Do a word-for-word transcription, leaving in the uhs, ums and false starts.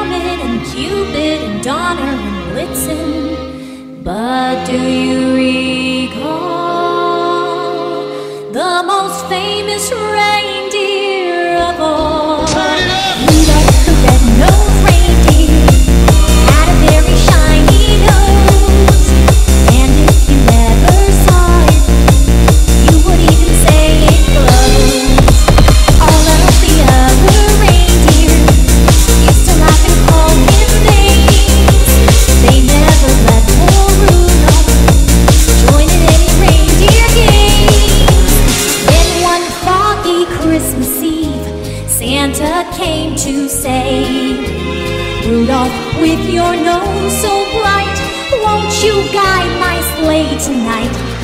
Comet and Cupid and Donner and Blitzen. But do you recall the most famous reindeer of all? Rudolph the red-nosed reindeer had a very shiny nose, and if you ever saw it, you would even say it glows. All of the other reindeer used to laugh and call him names. They never let poor Rudolph join in any reindeer games. Then one foggy Christmas Eve, Santa came to say, Rudolph, with your nose so bright, won't you guide my sleigh tonight?